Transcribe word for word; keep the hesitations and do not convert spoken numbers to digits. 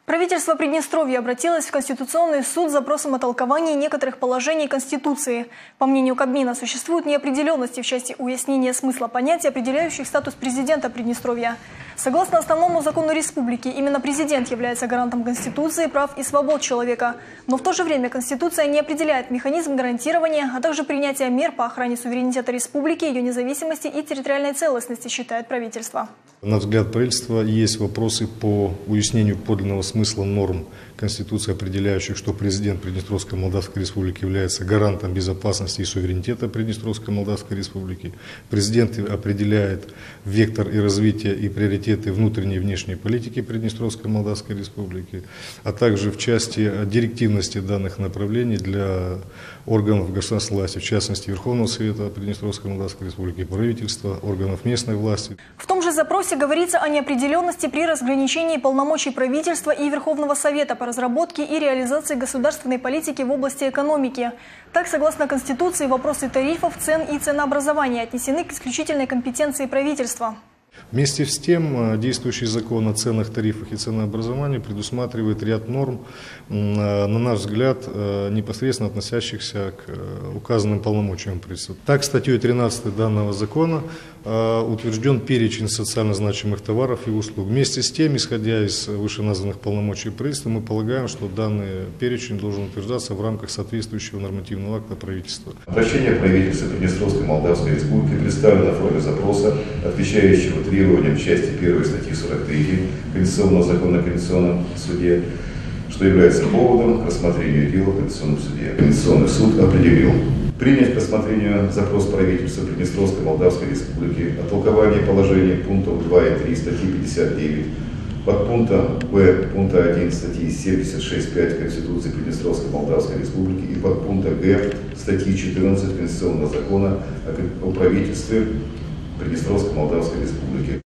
Правительство Приднестровья обратилось в Конституционный суд с запросом о толковании некоторых положений Конституции. По мнению Кабмина, существуют неопределенности в части уяснения смысла понятий, определяющих статус президента Приднестровья. Согласно основному закону республики, именно президент является гарантом Конституции, прав и свобод человека. Но в то же время Конституция не определяет механизм гарантирования, а также принятия мер по охране суверенитета республики, ее независимости и территориальной целостности, считает правительство. На взгляд правительства есть вопросы по уяснению подлинного смысла норм Конституции, определяющих, что президент Приднестровской Молдавской Республики является гарантом безопасности и суверенитета Приднестровской Молдавской Республики. Президент определяет вектор и развитие и приоритеты внутренней и внешней политики Приднестровской Молдавской Республики, а также в части директивности данных направлений для органов государственной власти, в частности Верховного Совета Приднестровской Молдавской Республики, правительства, органов местной власти. В том же запросе говорится о неопределенности при разграничении полномочий правительства и Верховного Совета по разработке и реализации государственной политики в области экономики. Так, согласно Конституции, вопросы тарифов, цен и ценообразования отнесены к исключительной компетенции правительства. Вместе с тем, действующий закон о ценах, тарифах и ценообразовании предусматривает ряд норм, на наш взгляд, непосредственно относящихся к указанным полномочиям правительства. Так, статьей тринадцатой данного закона утвержден перечень социально значимых товаров и услуг. Вместе с тем, исходя из вышеназванных полномочий правительства, мы полагаем, что данный перечень должен утверждаться в рамках соответствующего нормативного акта правительства. Обращение правительства Приднестровской Молдавской Республики представлено в форме запроса, отвечающего требованиям части первой статьи сорок три Конституционного закона о Конституционном суде, что является поводом к рассмотрению дела в Конституционном суде. Конституционный суд определил принять к рассмотрению запрос правительства Приднестровской Молдавской Республики о толковании положений пунктов два и три статьи пятьдесят девять, подпункта Б пункта один статьи семьдесят шесть пять Конституции Приднестровской Молдавской Республики и подпункта Г статьи четырнадцать Конституционного закона о правительстве Приднестровской Молдавской Республики.